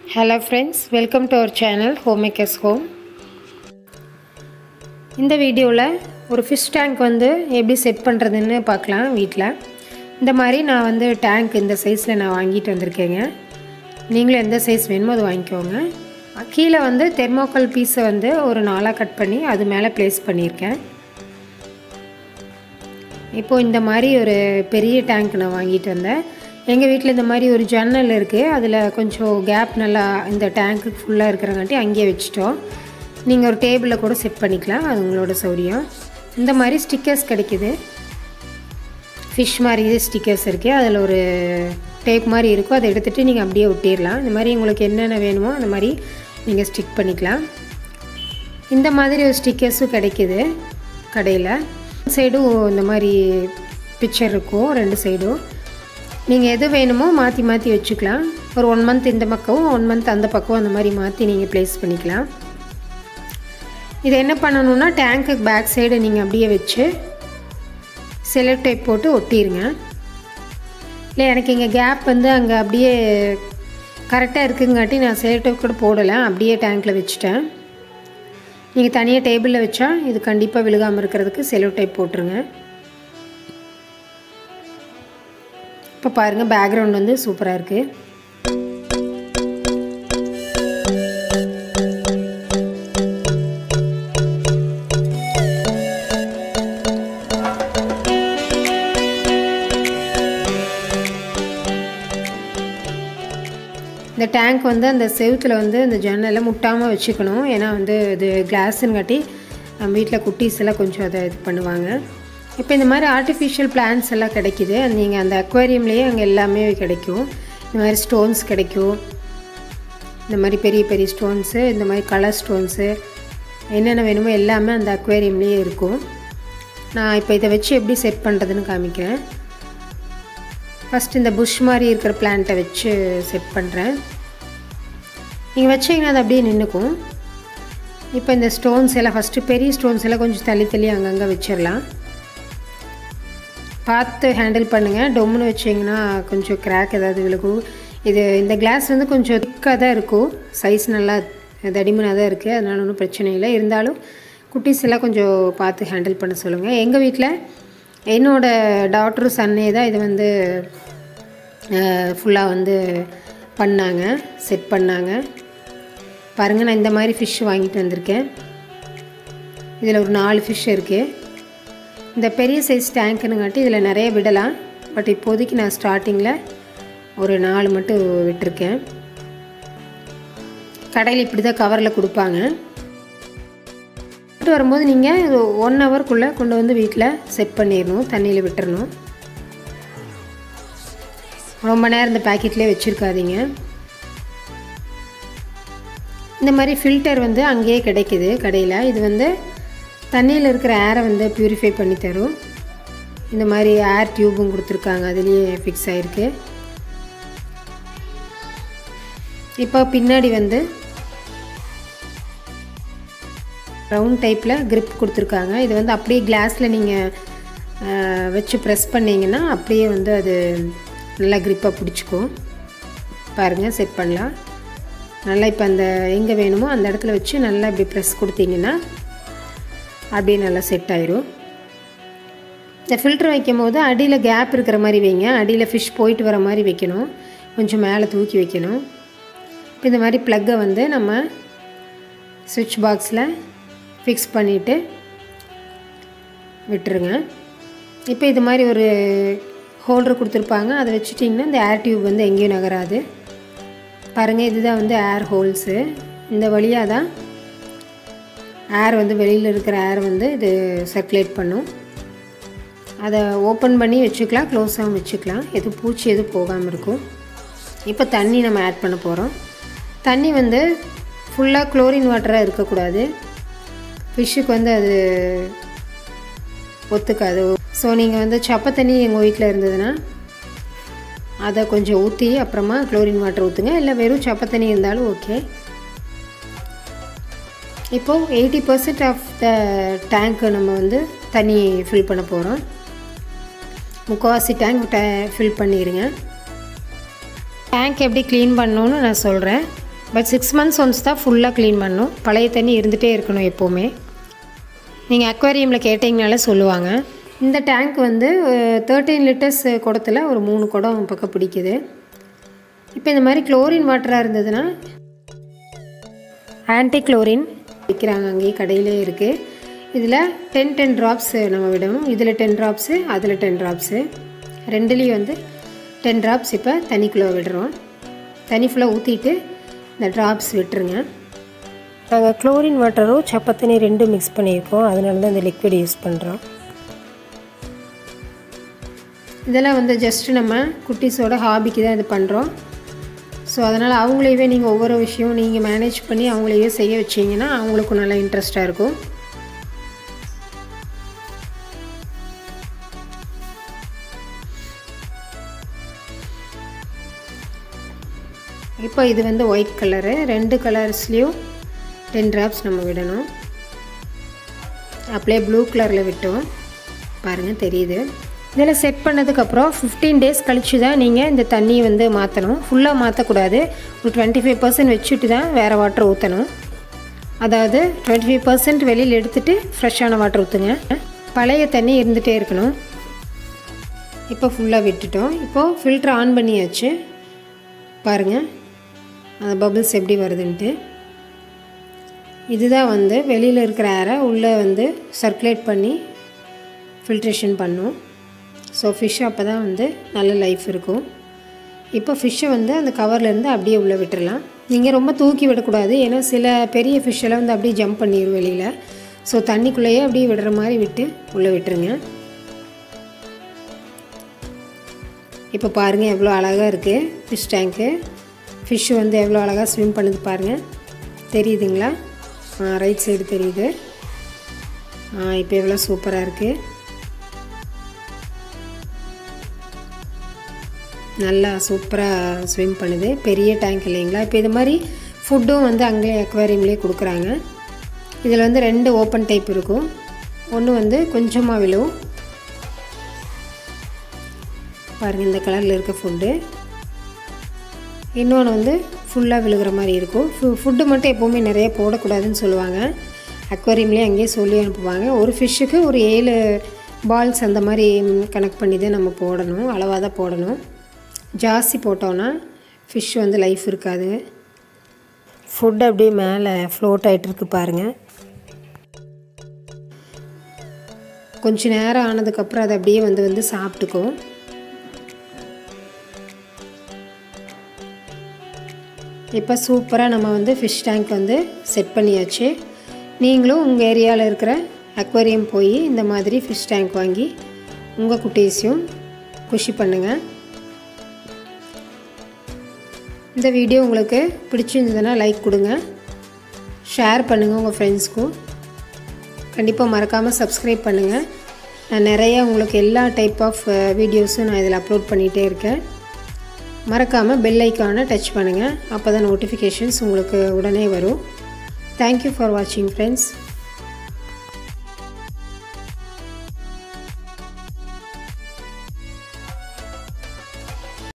Hello friends, welcome to our channel Homemakers Home. இந்த வீடியோல ஒரு fish tank வந்து எப்படி செட் பண்றதுன்னு பார்க்கலாம் வீட்ல. இந்த மாதிரி நான் வந்து tank இந்த சைஸ்ல நான் வாங்கிட்டு வந்திருக்கேங்க. நீங்களும் எந்த சைஸ் வேணுமோ அது வாங்கிக்கோங்க. கீழ வந்து தெர்மோகால் பீஸ் வந்து ஒரு நாலா கட் பண்ணி அது மேலே ப்ளேஸ் பண்ணியிருக்கேன். இப்போ இந்த மாதிரி ஒரு பெரிய டேங்க் நான் வாங்கிட்டு வந்தேன். எங்கள் வீட்டில் இந்த மாதிரி ஒரு ஜன்னல் இருக்குது, அதில் கொஞ்சம் கேப் நல்லா இந்த டேங்க்கு ஃபுல்லாக இருக்கிறங்காட்டி அங்கேயே வச்சுட்டோம். நீங்கள் ஒரு டேபிளில் கூட செட் பண்ணிக்கலாம், அது உங்களோட சௌரியம். இந்த மாதிரி ஸ்டிக்கர்ஸ் கிடைக்கிது, ஃபிஷ் மாதிரி ஸ்டிக்கர்ஸ் இருக்குது, அதில் ஒரு டேப் மாதிரி இருக்கும், அதை எடுத்துகிட்டு நீங்கள் அப்படியே ஒட்டிடலாம். இந்த மாதிரி உங்களுக்கு என்னென்ன வேணுமோ அந்த மாதிரி நீங்கள் ஸ்டிக் பண்ணிக்கலாம். இந்த மாதிரி ஒரு ஸ்டிக்கர்ஸும் கிடைக்கிது கடையில். சைடும் இந்த மாதிரி பிக்சர் இருக்கும், ரெண்டு சைடும் நீங்கள் எது வேணுமோ மாற்றி மாற்றி வச்சுக்கலாம். ஒரு 1 மந்த் இந்த பக்கம் 1 மந்த் அந்த பக்கம் அந்த மாதிரி மாற்றி நீங்கள் ப்ளேஸ் பண்ணிக்கலாம். இதை என்ன பண்ணணுன்னா டேங்க்குக்கு பேக் சைடு நீங்கள் அப்படியே வச்சு செல்லோ டேப் போட்டு ஒட்டிடுங்க. இல்லை எனக்கு இங்கே கேப் வந்து அங்கே அப்படியே கரெக்டாக இருக்குங்காட்டி நான் செல்லோ டேப் கூட போடலை, அப்படியே டேங்க்கில் வச்சுட்டேன். நீங்கள் தனியாக டேபிளில் வச்சா இது கண்டிப்பாக விழுகாமல் இருக்கிறதுக்கு செல்லோ டேப் போட்டுருங்க. இப்போ பாருங்கள், பேக்ரவுண்ட் வந்து சூப்பராக இருக்குது. இந்த டேங்க் வந்து அந்த செவுத்தில் வந்து அந்த ஜன்னலில் முட்டாமல் வச்சுக்கணும். ஏன்னா வந்து இது கிளாஸுங்காட்டி நம்ம வீட்டில் குட்டீஸ் எல்லாம் கொஞ்சம் அதை இது பண்ணுவாங்க. இப்போ இந்த மாதிரி ஆர்டிஃபிஷியல் பிளான்ட்ஸ் எல்லாம் கிடைக்கிது, நீங்கள் அந்த அக்வேரியம்லேயே அங்கே எல்லாமே கிடைக்கும். இந்த மாதிரி ஸ்டோன்ஸ் கிடைக்கும், இந்த மாதிரி பெரிய பெரிய ஸ்டோன்ஸு, இந்த மாதிரி கலர் ஸ்டோன்ஸு, என்னென்ன வேணுமோ எல்லாமே அந்த அக்வேரியம்லேயே இருக்கும். நான் இப்போ இதை வச்சு எப்படி செட் பண்ணுறதுன்னு காமிக்கிறேன். ஃபஸ்ட்டு இந்த புஷ் மாதிரி இருக்கிற பிளான்ட்டை வச்சு செட் பண்ணுறேன். நீங்கள் வச்சிங்கன்னா அது அப்படியே நின்றுக்கும். இப்போ இந்த ஸ்டோன்ஸ் எல்லாம் ஃபஸ்ட்டு பெரிய ஸ்டோன்ஸ் எல்லாம் கொஞ்சம் தள்ளி தள்ளி அங்கங்கே வச்சிடலாம். பார்த்து ஹேண்டில் பண்ணுங்கள், டொம்முன்னு வச்சிங்கன்னா கொஞ்சம் கிராக் ஏதாவது விழுகும். இது இந்த கிளாஸ் வந்து கொஞ்சம் திக்காக தான் இருக்கும், சைஸ் நல்லா தடிமனாக தான் இருக்குது, அதனால ஒன்றும் பிரச்சனை இல்லை. இருந்தாலும் குட்டீஸ் எல்லாம் கொஞ்சம் பார்த்து ஹேண்டில் பண்ண சொல்லுங்கள். எங்கள் வீட்டில் என்னோடய டாட்டரும் சன்னே தான் இது வந்து ஃபுல்லாக வந்து பண்ணாங்க, செட் பண்ணாங்க. பாருங்கள், நான் இந்த மாதிரி ஃபிஷ் வாங்கிட்டு வந்திருக்கேன். இதில் ஒரு 4 ஃபிஷ் இருக்குது. இந்த பெரிய சைஸ் டேங்க்குனுங்காட்டி இதில் நிறைய விடலாம், பட் இப்போதைக்கு நான் ஸ்டார்டிங்கில் ஒரு 4 மட்டும் விட்டுருக்கேன். கடையில் இப்படி தான் கவரில் கொடுப்பாங்க. வரும்போது நீங்கள் 1 ஹவருக்குள்ளே கொண்டு வந்து வீட்டில் செட் பண்ணிடணும், தண்ணியில் விட்டுறணும். ரொம்ப நேரம் இந்த பேக்கெட்லேயே வச்சுருக்காதீங்க. இந்த மாதிரி ஃபில்டர் வந்து அங்கேயே கிடைக்கிது கடையில். இது வந்து தண்ணியில் இருக்கிற ஏரை வந்து ப்யூரிஃபை பண்ணி தரும். இந்த மாதிரி ஏர் டியூபும் கொடுத்துருக்காங்க, அதுலேயே ஃபிக்ஸ் ஆகிருக்கு. இப்போ பின்னாடி வந்து ரவுண்ட் டைப்பில் கிரிப் கொடுத்துருக்காங்க. இது வந்து அப்படியே கிளாஸில் நீங்கள் வச்சு ப்ரெஸ் பண்ணிங்கன்னா அப்படியே வந்து அது நல்லா கிரிப்பாக பிடிச்சிக்கும். பாருங்கள், செட் பண்ணலாம் நல்லா. இப்போ அந்த எங்கே வேணுமோ அந்த இடத்துல வச்சு நல்லா இப்படி ப்ரெஸ் கொடுத்தீங்கன்னா அப்படியே நல்லா செட் ஆயிரும். இந்த ஃபில்டர் வைக்கும் போது அடியில் கேப் இருக்கிற மாதிரி வைங்க, அடியில் ஃபிஷ் போயிட்டு வர மாதிரி வைக்கணும், கொஞ்சம் மேலே தூக்கி வைக்கணும். இப்போ இந்த மாதிரி ப்ளக்கை வந்து நம்ம சுவிட்ச் பாக்ஸில் ஃபிக்ஸ் பண்ணிவிட்டு விட்டுருங்க. இப்போ இது மாதிரி ஒரு ஹோல்டர் கொடுத்துருப்பாங்க, அதை வச்சுட்டிங்கன்னா இந்த ஏர் டியூப் வந்து எங்கேயும் நகராது. பாருங்கள், இதுதான் வந்து ஏர் ஹோல்ஸு. இந்த வழியாக தான் ஏர் வந்து வெளியில் இருக்கிற ஏர் வந்து இது சர்க்குலேட் பண்ணும். அதை ஓப்பன் பண்ணி வச்சுக்கலாம், க்ளோஸாகவும் வச்சுக்கலாம், எதுவும் பூச்சி எதுவும் போகாமல் இருக்கும். இப்போ தண்ணி நம்ம ஆட் பண்ண போகிறோம். தண்ணி வந்து ஃபுல்லாக குளோரின் வாட்டராக இருக்கக்கூடாது, ஃபிஷ்ஷுக்கு வந்து அது ஒத்துக்காது. ஸோ நீங்கள் வந்து சப்பை தண்ணி எங்கள் வீட்டில் இருந்ததுன்னா அதை கொஞ்சம் ஊற்றி அப்புறமா குளோரின் வாட்டர் ஊற்றுங்க, இல்லை வெறும் சப்பை தண்ணி இருந்தாலும் ஓகே. இப்போது 80% ஆஃப் த டேங்க்கு நம்ம வந்து தண்ணி ஃபில் பண்ண போகிறோம். 3/4 டேங்க் ஃபில் பண்ணிடுங்க. டேங்க் எப்படி க்ளீன் பண்ணணுன்னு நான் சொல்கிறேன். பட் 6 months ஒன்ஸ் தான் ஃபுல்லாக க்ளீன் பண்ணணும். பழைய தண்ணி இருந்துகிட்டே இருக்கணும் எப்போவுமே. நீங்கள் அக்வாரியமில் கேட்டிங்கனால சொல்லுவாங்க. இந்த டேங்க் வந்து 13 liters குடத்தில் ஒரு 3 குடம் பக்கம் பிடிக்குது. இப்போ இந்த மாதிரி குளோரின் வாட்டராக இருந்ததுன்னா ஆன்டி குளோரின் விற்கிறாங்க, அங்கேயே கடையிலே இருக்குது. இதில் 10 drops நம்ம விடணும். இதில் 10 drops, அதில் 10 drops, ரெண்டுலேயும் வந்து 10 drops இப்போ தண்ணிக்குள்ளே விடுறோம். தண்ணி ஃபுல்லாக ஊற்றிட்டு இந்த ட்ராப்ஸ் விட்டுருங்க. நாங்கள் குளோரின் வாட்டரும் சப்பை தண்ணி ரெண்டும் மிக்ஸ் பண்ணியிருக்கோம், அதனால தான் இந்த லிக்விட் யூஸ் பண்ணுறோம். இதெல்லாம் வந்து ஜஸ்ட்டு நம்ம குட்டீஸோட ஹாபிக்கு தான் இது பண்ணுறோம். ஸோ அதனால் அவங்களையே நீங்கள் ஒவ்வொரு விஷயம் நீங்கள் மேனேஜ் பண்ணி அவங்களையே செய்ய வச்சிங்கன்னா அவங்களுக்கும் நல்லா இன்ட்ரெஸ்ட்டாக இருக்கும். இப்போ இது வந்து ஒயிட் கலரு, 2 கலர்ஸ்லேயும் 10 drops நம்ம விடணும். அப்படியே ப்ளூ கலரில் விட்டோம், பாருங்கள் தெரியுது. இதில் செட் பண்ணதுக்கப்புறம் 15 days கழித்து தான் நீங்கள் இந்த தண்ணியை வந்து மாற்றணும். ஃபுல்லாக மாற்றக்கூடாது. ஒரு 25% வச்சுட்டு தான் வேறு வாட்டர் ஊற்றணும். அதாவது 25% வெளியில் எடுத்துகிட்டு ஃப்ரெஷ்ஷான வாட்டர் ஊற்றுங்க. பழைய தண்ணி இருந்துகிட்டே இருக்கணும். இப்போ ஃபுல்லாக விட்டுட்டோம். இப்போது ஃபில்ட்ரு ஆன் பண்ணியாச்சு, பாருங்கள் அந்த பபிள்ஸ் எப்படி வருதுன்ட்டு. இதுதான் வந்து வெளியில் இருக்கிற ஏரை உள்ளே வந்து சர்க்குலேட் பண்ணி ஃபில்ட்ரேஷன் பண்ணும். ஸோ ஃபிஷ் அப்போ தான் வந்து நல்ல லைஃப் இருக்கும். இப்போ ஃபிஷ்ஷை வந்து அந்த கவர்லேருந்து அப்படியே உள்ளே விட்டுடலாம். நீங்கள் ரொம்ப தூக்கி விடக்கூடாது, ஏன்னா சில பெரிய ஃபிஷ்ஷெல்லாம் வந்து அப்படியே ஜம்ப் பண்ணிடும் வெளியில். ஸோ தண்ணிக்குள்ளேயே அப்படியே விடுற மாதிரி விட்டு உள்ளே விட்டுருங்க. இப்போ பாருங்கள் எவ்வளோ அழகாக இருக்குது ஃபிஷ் டேங்க்கு. ஃபிஷ்ஷு வந்து எவ்வளோ அழகாக ஸ்விம் பண்ணுது பாருங்கள், தெரியுதுங்களா? ரைட் சைடு தெரியுது. இப்போ எவ்வளோ சூப்பராக இருக்குது, நல்லா சூப்பராக ஸ்விம் பண்ணுது. பெரிய டேங்க் இல்லைங்களா? இப்போ இது மாதிரி ஃபுட்டும் வந்து அங்கேயே அக்வாரியம்லேயே கொடுக்குறாங்க. இதில் வந்து 2 ஓப்பன் டைப் இருக்கும். ஒன்று வந்து கொஞ்சமாக விழும், பாருங்கள் இந்த கலரில் இருக்க ஃபுட்டு. இன்னொன்று வந்து ஃபுல்லாக விழுகிற மாதிரி இருக்கும். ஃபுட்டு மட்டும் எப்போவுமே நிறைய போடக்கூடாதுன்னு சொல்லுவாங்க. அக்வாரியம்லேயே அங்கேயே சொல்லி அனுப்புவாங்க. ஒரு ஃபிஷ்ஷுக்கு ஒரு 7 balls அந்த மாதிரி கனெக்ட் பண்ணி தான் நம்ம போடணும், அளவாக தான் போடணும். ஜாஸ்தி போட்டோன்னா ஃபிஷ் வந்து லைஃப் இருக்காது. ஃபுட் அப்படியே மேலே ஃப்ளோட் ஆகிட்டுருக்கு பாருங்கள். கொஞ்சம் நேரம் ஆனதுக்கப்புறம் அது அப்படியே வந்து சாப்பிட்டுக்கும். இப்போ சூப்பராக நம்ம வந்து ஃபிஷ் டேங்க் வந்து செட் பண்ணியாச்சு. நீங்களும் உங்கள் ஏரியாவில் இருக்கிற அக்வாரியம் போய் இந்த மாதிரி ஃபிஷ் டேங்க் வாங்கி உங்கள் குட்டீஸையும் குஷி பண்ணுங்கள். இந்த வீடியோ உங்களுக்கு பிடிச்சிருந்ததுன்னா லைக் கொடுங்க, ஷேர் பண்ணுங்கள் உங்கள் ஃப்ரெண்ட்ஸ்க்கும். கண்டிப்பாக மறக்காமல் சப்ஸ்கிரைப் பண்ணுங்கள். நான் நிறைய உங்களுக்கு எல்லா டைப் ஆஃப் வீடியோஸும் நான் இதில் அப்லோட் பண்ணிகிட்டே இருக்கேன். மறக்காமல் பெல் ஐக்கானை டச் பண்ணுங்கள், அப்போ தான் நோட்டிஃபிகேஷன்ஸ் உங்களுக்கு உடனே வரும். தேங்க்யூ ஃபார் வாட்சிங் ஃப்ரெண்ட்ஸ்.